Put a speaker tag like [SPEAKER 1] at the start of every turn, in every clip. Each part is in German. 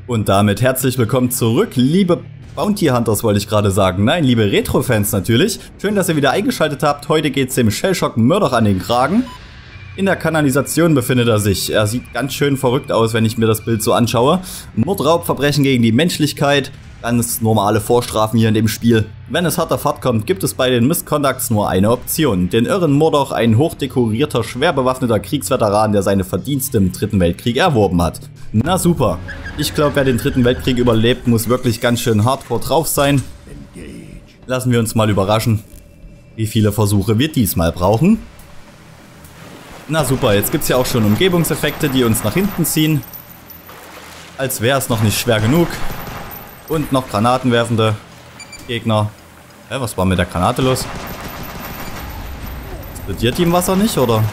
[SPEAKER 1] Und damit herzlich willkommen zurück, liebe Bounty Hunters wollte ich gerade sagen. Nein, liebe Retro-Fans natürlich. Schön, dass ihr wieder eingeschaltet habt. Heute geht es dem Shellshock Murdoch an den Kragen. In der Kanalisation befindet er sich. Er sieht ganz schön verrückt aus, wenn ich mir das Bild so anschaue. Mord, Raubverbrechen gegen die Menschlichkeit. Ganz normale Vorstrafen hier in dem Spiel. Wenn es hart auf hart kommt, gibt es bei den Misconducts nur eine Option. Den irren Murdoch, ein hochdekorierter, schwer bewaffneter Kriegsveteran, der seine Verdienste im Dritten Weltkrieg erworben hat. Na super. Ich glaube, wer den Dritten Weltkrieg überlebt, muss wirklich ganz schön hardcore drauf sein. Lassen wir uns mal überraschen, wie viele Versuche wir diesmal brauchen. Na super, jetzt gibt es ja auch schon Umgebungseffekte, die uns nach hinten ziehen. Als wäre es noch nicht schwer genug. Und noch granatenwerfende Gegner. Hä, was war mit der Granate los? Explodiert die im Wasser nicht, oder?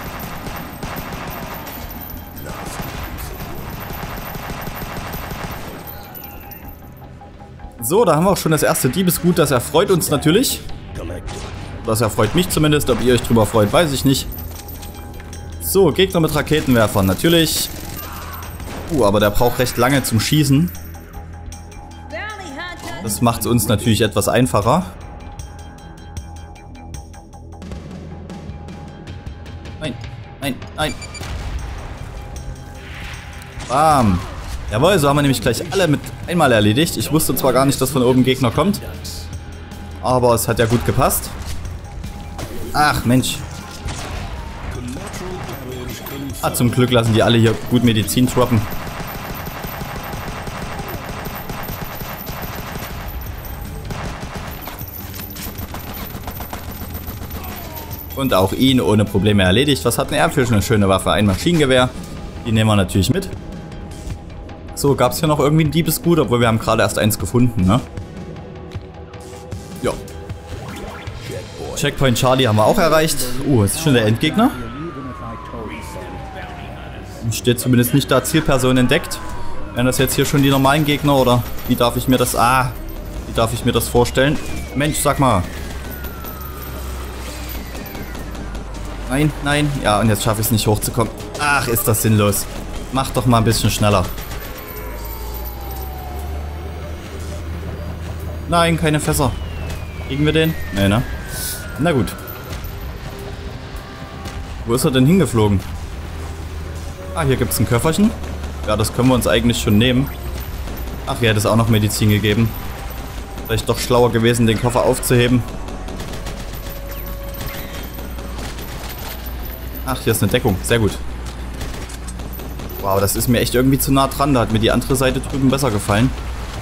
[SPEAKER 1] So, da haben wir auch schon das erste Diebesgut. Das erfreut uns natürlich. Das erfreut mich zumindest. Ob ihr euch drüber freut, weiß ich nicht. So, Gegner mit Raketenwerfern. Natürlich. Aber der braucht recht lange zum Schießen. Das macht es uns natürlich etwas einfacher. Nein, nein, nein. Bam. Jawohl, so haben wir nämlich gleich alle mit einmal erledigt. Ich wusste zwar gar nicht, dass von oben Gegner kommt. Aber es hat ja gut gepasst. Ach, Mensch. Ah, zum Glück lassen die alle hier gut Medizin droppen. Und auch ihn ohne Probleme erledigt. Was hat denn er für eine schöne Waffe? Ein Maschinengewehr. Die nehmen wir natürlich mit. So, gab es hier noch irgendwie ein Diebesgut? Obwohl wir haben gerade erst eins gefunden, ne? Ja. Checkpoint Charlie haben wir auch erreicht. Ist das schon der Endgegner? Steht zumindest nicht da Zielperson entdeckt. Wären das jetzt hier schon die normalen Gegner oder wie darf ich mir das... wie darf ich mir das vorstellen? Mensch, sag mal. Nein, nein. Ja, und jetzt schaffe ich es nicht hochzukommen. Ach, ist das sinnlos. Mach doch mal ein bisschen schneller. Nein, keine Fässer. Kriegen wir den? Nee, ne? Na gut. Wo ist er denn hingeflogen? Ah, hier gibt es ein Köfferchen. Ja, das können wir uns eigentlich schon nehmen. Ach, hier hätte es auch noch Medizin gegeben. Vielleicht doch schlauer gewesen, den Koffer aufzuheben. Ach, hier ist eine Deckung. Sehr gut. Wow, das ist mir echt irgendwie zu nah dran. Da hat mir die andere Seite drüben besser gefallen.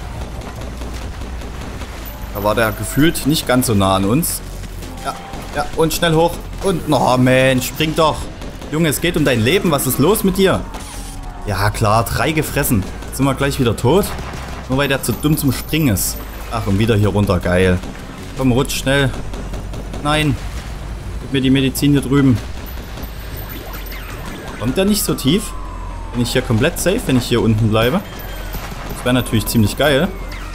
[SPEAKER 1] Da war der gefühlt nicht ganz so nah an uns. Ja, ja, und schnell hoch. Und, oh Mensch, spring doch. Junge, es geht um dein Leben. Was ist los mit dir? Ja, klar, 3 gefressen. Jetzt sind wir gleich wieder tot. Nur weil der zu dumm zum Springen ist. Ach, und wieder hier runter. Geil. Komm, rutsch schnell. Nein. Gib mir die Medizin hier drüben. Kommt der nicht so tief? Bin ich hier komplett safe, wenn ich hier unten bleibe? Das wäre natürlich ziemlich geil.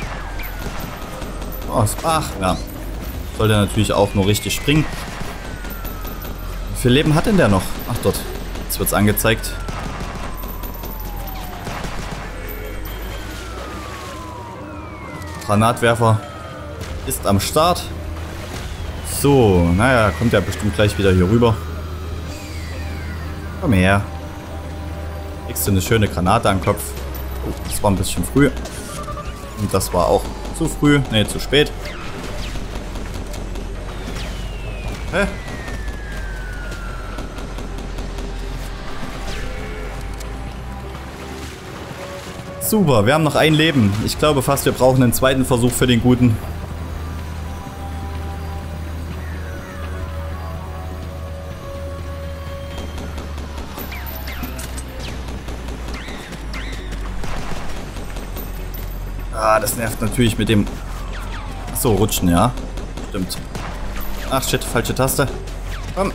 [SPEAKER 1] Ach, ja. Soll der natürlich auch nur richtig springen. Wie viel Leben hat denn der noch? Ach, dort. Jetzt wird es angezeigt. Granatwerfer ist am Start. So, naja, kommt er bestimmt gleich wieder hier rüber. Komm her. Kriegst du eine schöne Granate am Kopf. Oh, das war ein bisschen früh. Und das war auch zu früh. Ne, zu spät. Hä? Super, wir haben noch ein Leben. Ich glaube fast, wir brauchen einen zweiten Versuch für den Guten. Das nervt natürlich mit dem... Achso, rutschen, ja. Stimmt. Ach, shit, falsche Taste. Komm.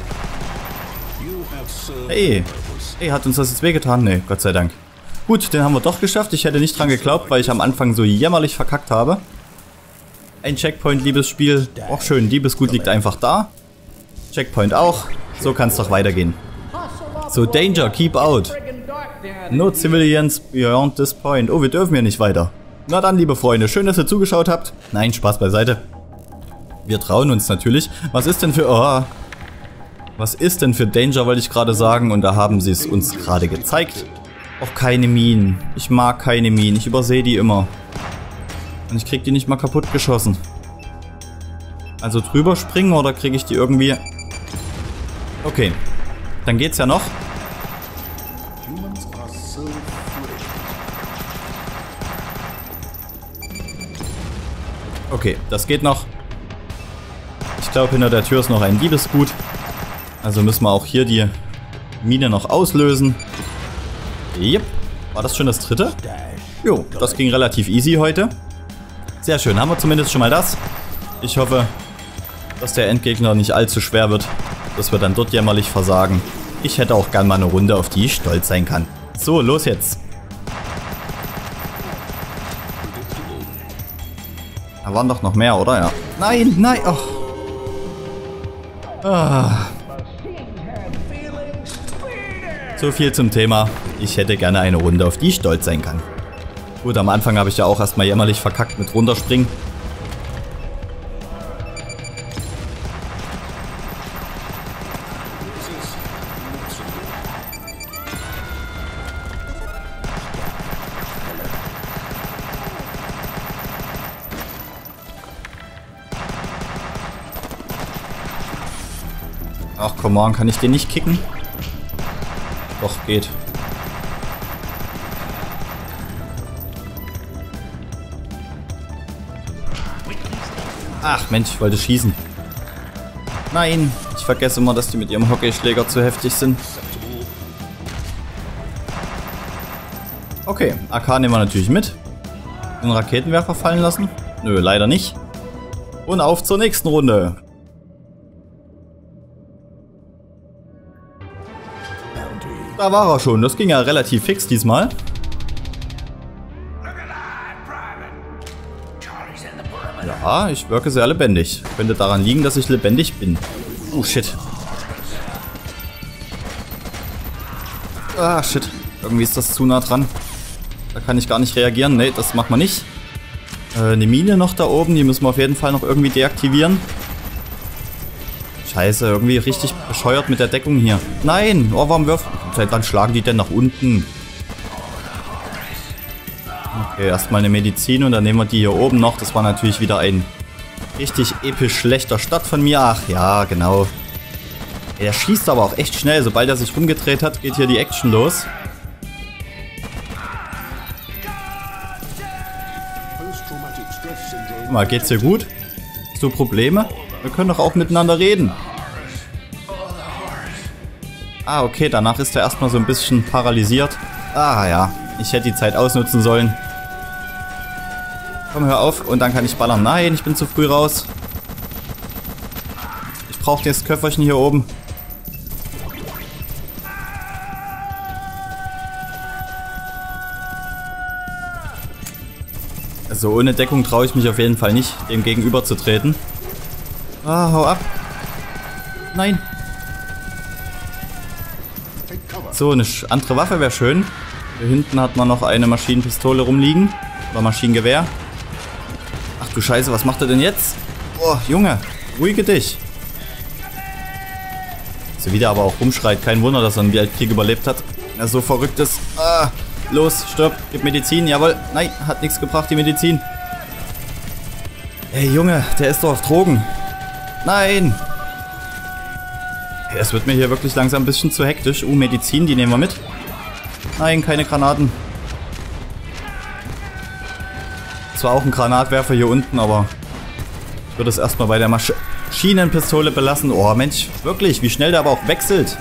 [SPEAKER 1] Hey. Hey, hat uns das jetzt wehgetan? Nee, Gott sei Dank. Gut, den haben wir doch geschafft. Ich hätte nicht dran geglaubt, weil ich am Anfang so jämmerlich verkackt habe. Ein Checkpoint, liebes Spiel. Auch schön, Diebesgut liegt einfach da. Checkpoint auch. So kann es doch weitergehen. So, Danger, keep out. No civilians beyond this point. Oh, wir dürfen hier nicht weiter. Na dann, liebe Freunde, schön, dass ihr zugeschaut habt. Nein, Spaß beiseite. Wir trauen uns natürlich. Was ist denn für... Oh, was ist denn für Danger, wollte ich gerade sagen. Und da haben sie es uns gerade gezeigt. Auch keine Minen. Ich mag keine Minen. Ich übersehe die immer. Und ich krieg die nicht mal kaputt geschossen. Also drüber springen oder kriege ich die irgendwie... Okay. Dann geht's ja noch. Okay, das geht noch. Ich glaube, hinter der Tür ist noch ein Diebesgut. Also müssen wir auch hier die Mine noch auslösen. Yep. War das schon das dritte? Jo, das ging relativ easy heute. Sehr schön, haben wir zumindest schon mal das. Ich hoffe, dass der Endgegner nicht allzu schwer wird, dass wir dann dort jämmerlich versagen. Ich hätte auch gern mal eine Runde, auf die ich stolz sein kann. So, los jetzt. Da waren doch noch mehr, oder? Ja. Nein, nein. Oh. Ah. So viel zum Thema. Ich hätte gerne eine Runde, auf die ich stolz sein kann. Gut, am Anfang habe ich ja auch erstmal jämmerlich verkackt mit runterspringen. Ach, come on, kann ich den nicht kicken? Doch, geht. Ach, Mensch, ich wollte schießen. Nein, ich vergesse immer, dass die mit ihrem Hockeyschläger zu heftig sind. Okay, AK nehmen wir natürlich mit. Den Raketenwerfer fallen lassen? Nö, leider nicht. Und auf zur nächsten Runde. Da war er schon. Das ging ja relativ fix diesmal. Ja, ich wirke sehr lebendig. Könnte daran liegen, dass ich lebendig bin. Oh, shit. Ah, shit. Irgendwie ist das zu nah dran. Da kann ich gar nicht reagieren. Nee, das macht man nicht. Eine Mine noch da oben. Die müssen wir auf jeden Fall noch irgendwie deaktivieren. Scheiße, irgendwie richtig bescheuert mit der Deckung hier. Nein! Oh, warum wirft... Seit wann schlagen die denn nach unten? Okay, erstmal eine Medizin und dann nehmen wir die hier oben noch. Das war natürlich wieder ein richtig episch schlechter Start von mir. Ach ja, genau. Ey, der schießt aber auch echt schnell. Sobald er sich rumgedreht hat, geht hier die Action los. Guck mal, geht's hier gut? Hast du Probleme? Wir können doch auch miteinander reden. Ah, okay, danach ist er erstmal so ein bisschen paralysiert. Ah ja, ich hätte die Zeit ausnutzen sollen. Komm, hör auf und dann kann ich ballern. Nein, ich bin zu früh raus. Ich brauche das Köfferchen hier oben. Also ohne Deckung traue ich mich auf jeden Fall nicht, dem gegenüber zu treten. Ah, hau ab. Nein. So, eine andere Waffe wäre schön. Hier hinten hat man noch eine Maschinenpistole rumliegen. Oder Maschinengewehr. Ach du Scheiße, was macht er denn jetzt? Boah, Junge, ruhige dich. So wie der aber auch rumschreit. Kein Wunder, dass er einen Weltkrieg überlebt hat. Er so verrückt ist. Ah, los, stirb, gib Medizin. Jawohl. Nein, hat nichts gebracht, die Medizin. Ey, Junge, der ist doch auf Drogen. Nein. Es wird mir hier wirklich langsam ein bisschen zu hektisch. Medizin, die nehmen wir mit. Nein, keine Granaten. Zwar auch ein Granatwerfer hier unten, aber ich würde es erstmal bei der Maschinenpistole belassen. Oh Mensch, wirklich, wie schnell der aber auch wechselt.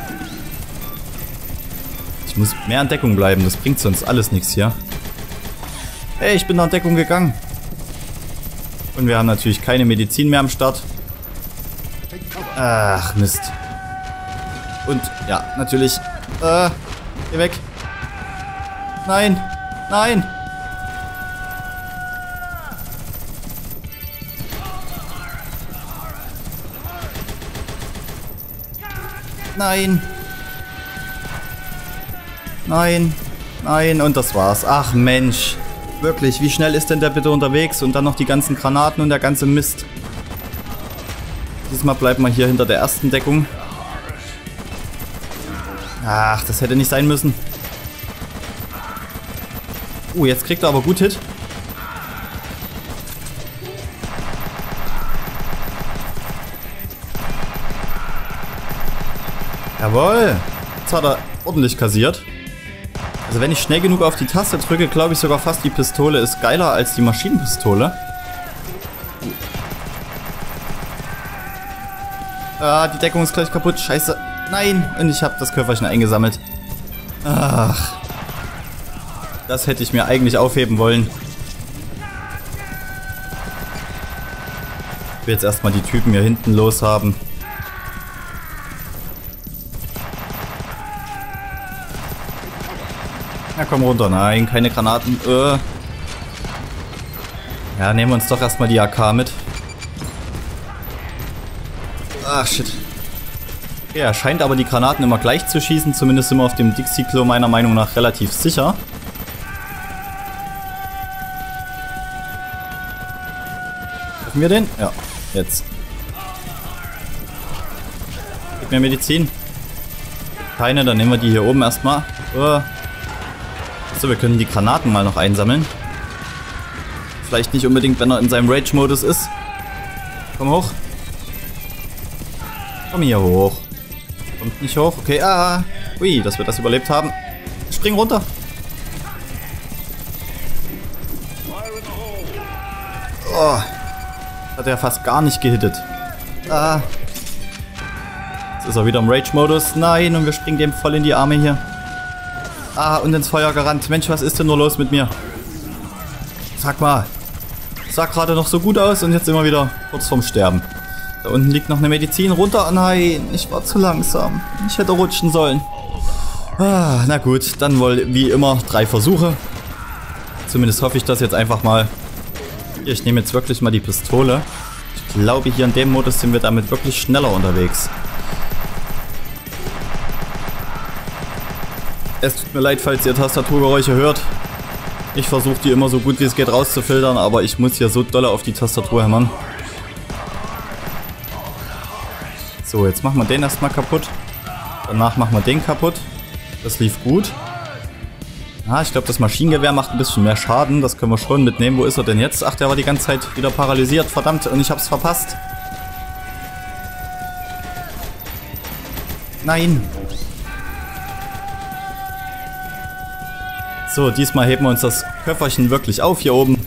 [SPEAKER 1] Ich muss mehr an Deckung bleiben, das bringt sonst alles nichts hier. Hey, ich bin nach Deckung gegangen. Und wir haben natürlich keine Medizin mehr am Start. Ach, Mist. Und, ja, natürlich. Geh weg. Nein. Nein. Nein. Nein. Nein, und das war's. Ach Mensch. Wirklich, wie schnell ist denn der bitte unterwegs? Und dann noch die ganzen Granaten und der ganze Mist. Diesmal bleiben wir hier hinter der ersten Deckung. Ach, das hätte nicht sein müssen. Jetzt kriegt er aber gut Hit. Jawohl. Jetzt hat er ordentlich kassiert. Also wenn ich schnell genug auf die Taste drücke, glaube ich sogar fast, die Pistole ist geiler als die Maschinenpistole. Ah, die Deckung ist gleich kaputt. Scheiße. Nein. Und ich habe das Köfferchen eingesammelt. Ach. Das hätte ich mir eigentlich aufheben wollen. Ich will jetzt erstmal die Typen hier hinten loshaben. Na komm runter. Nein, keine Granaten. Ja, nehmen wir uns doch erstmal die AK mit. Ach, shit. Okay, er scheint aber die Granaten immer gleich zu schießen. Zumindest sind wir auf dem Dixie-Klo meiner Meinung nach relativ sicher. Treffen wir den? Ja, jetzt. Gib mir Medizin. Keine, dann nehmen wir die hier oben erstmal. So, wir können die Granaten mal noch einsammeln. Vielleicht nicht unbedingt, wenn er in seinem Rage-Modus ist. Komm hoch. Komm hier hoch. Kommt nicht hoch. Okay, ui, dass wir das überlebt haben. Spring runter. Oh. Hat er fast gar nicht gehittet. Jetzt ist er wieder im Rage-Modus. Nein, und wir springen dem voll in die Arme hier. Und ins Feuer gerannt. Mensch, was ist denn nur los mit mir? Sag mal. Sah gerade noch so gut aus und jetzt sind wir wieder kurz vorm Sterben. Da unten liegt noch eine Medizin. Runter. Oh nein, ich war zu langsam. Ich hätte rutschen sollen. Na gut, dann wohl wie immer 3 Versuche. Zumindest hoffe ich das jetzt einfach mal. Hier, ich nehme jetzt wirklich mal die Pistole. Ich glaube, hier in dem Modus sind wir damit wirklich schneller unterwegs. Es tut mir leid, falls ihr Tastaturgeräusche hört. Ich versuche die immer so gut wie es geht rauszufiltern, aber ich muss hier so dolle auf die Tastatur hämmern. So, jetzt machen wir den erstmal kaputt. Danach machen wir den kaputt. Das lief gut. Ich glaube, das Maschinengewehr macht ein bisschen mehr Schaden. Das können wir schon mitnehmen. Wo ist er denn jetzt? Ach, der war die ganze Zeit wieder paralysiert. Verdammt, und ich habe es verpasst. Nein. So, diesmal heben wir uns das Köfferchen wirklich auf hier oben.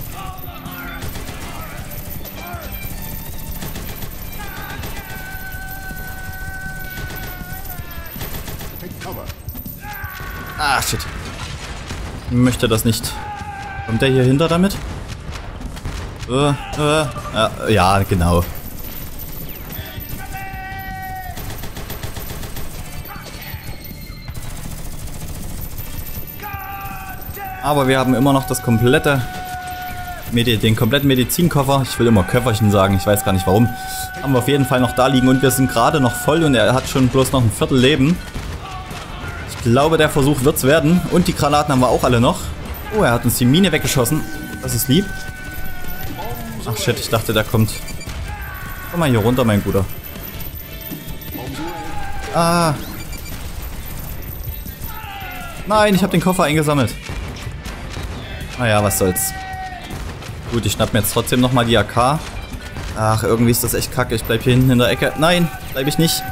[SPEAKER 1] Shit. Ich möchte das nicht. Kommt der hier hinter damit? Ja, genau. Aber wir haben immer noch das komplette den kompletten Medizinkoffer. Ich will immer Köfferchen sagen, ich weiß gar nicht warum. Haben wir auf jeden Fall noch da liegen und wir sind gerade noch voll und er hat schon bloß noch ein Viertel Leben. Ich glaube, der Versuch wird's werden. Und die Granaten haben wir auch alle noch. Oh, er hat uns die Mine weggeschossen. Das ist lieb. Ach shit, ich dachte, der kommt. Komm mal hier runter, mein Guter. Nein, ich habe den Koffer eingesammelt. Naja, was soll's. Gut, ich schnapp mir jetzt trotzdem nochmal die AK. Ach, irgendwie ist das echt kacke. Ich bleib hier hinten in der Ecke. Nein, bleib ich nicht.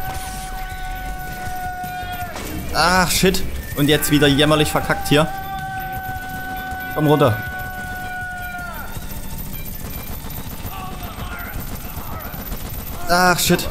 [SPEAKER 1] Ach, shit. Und jetzt wieder jämmerlich verkackt hier. Komm runter. Ach, shit.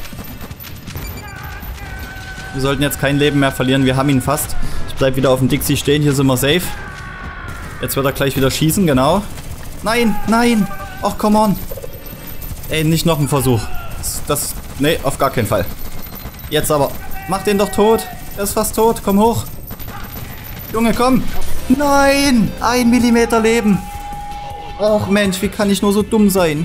[SPEAKER 1] Wir sollten jetzt kein Leben mehr verlieren. Wir haben ihn fast. Ich bleib wieder auf dem Dixie stehen. Hier sind wir safe. Jetzt wird er gleich wieder schießen, genau. Nein, nein. Ach, come on. Ey, nicht noch ein Versuch. Nee, auf gar keinen Fall. Jetzt aber. Mach den doch tot. Er ist fast tot. Komm hoch. Junge, komm. Nein. 1 Millimeter Leben. Och Mensch, wie kann ich nur so dumm sein?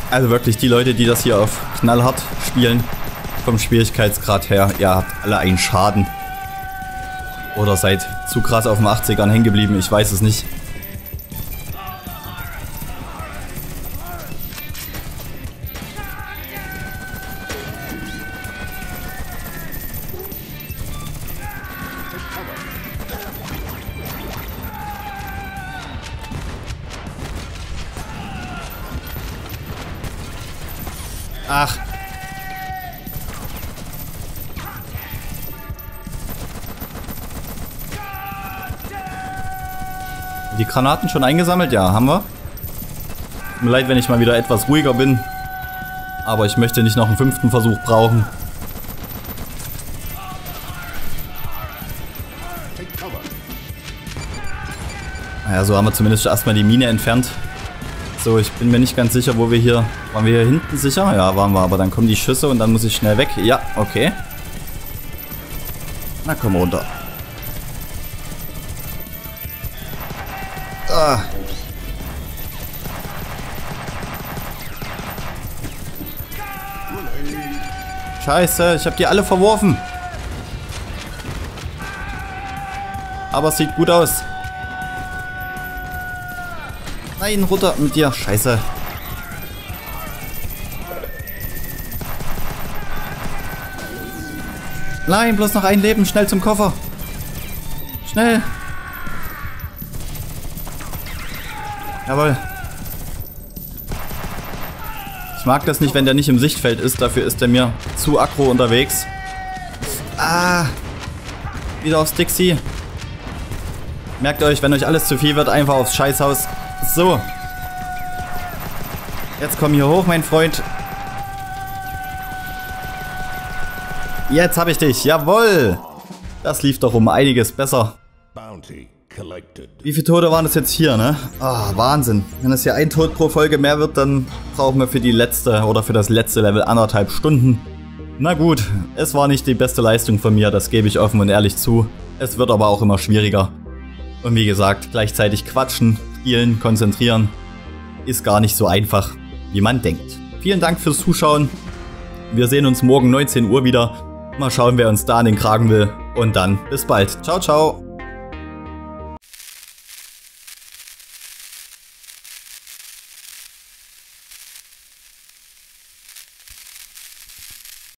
[SPEAKER 1] Also wirklich, die Leute, die das hier auf knallhart spielen, vom Schwierigkeitsgrad her, ihr habt alle einen Schaden. Oder seid zu krass auf den 80ern hängen geblieben, ich weiß es nicht. Ach. Die Granaten schon eingesammelt? Ja, haben wir. Tut mir leid, wenn ich mal wieder etwas ruhiger bin. Aber ich möchte nicht noch einen 5. Versuch brauchen. Naja, so haben wir zumindest erstmal die Mine entfernt. So, ich bin mir nicht ganz sicher, wo wir hier... Waren wir hier hinten sicher? Ja, waren wir. Aber dann kommen die Schüsse und dann muss ich schnell weg. Ja, okay. Na, komm runter. Ah. Scheiße, ich habe die alle verworfen. Aber es sieht gut aus. Nein, runter mit dir. Scheiße. Nein, bloß noch ein Leben. Schnell zum Koffer. Schnell. Jawohl. Ich mag das nicht, wenn der nicht im Sichtfeld ist. Dafür ist der mir zu aggro unterwegs. Ah. Wieder aufs Dixie. Merkt euch, wenn euch alles zu viel wird, einfach aufs Scheißhaus. So. Jetzt komm hier hoch, mein Freund. Jetzt habe ich dich. Jawohl. Das lief doch um einiges besser. Wie viele Tote waren es jetzt hier, ne? Ah, Wahnsinn. Wenn es hier ein Tod pro Folge mehr wird, dann brauchen wir für die letzte oder für das letzte Level 1,5 Stunden. Na gut, es war nicht die beste Leistung von mir, das gebe ich offen und ehrlich zu. Es wird aber auch immer schwieriger. Und wie gesagt, gleichzeitig quatschen, spielen, konzentrieren ist gar nicht so einfach, wie man denkt. Vielen Dank fürs Zuschauen. Wir sehen uns morgen 19 Uhr wieder. Mal schauen, wer uns da an den Kragen will. Und dann bis bald. Ciao, ciao.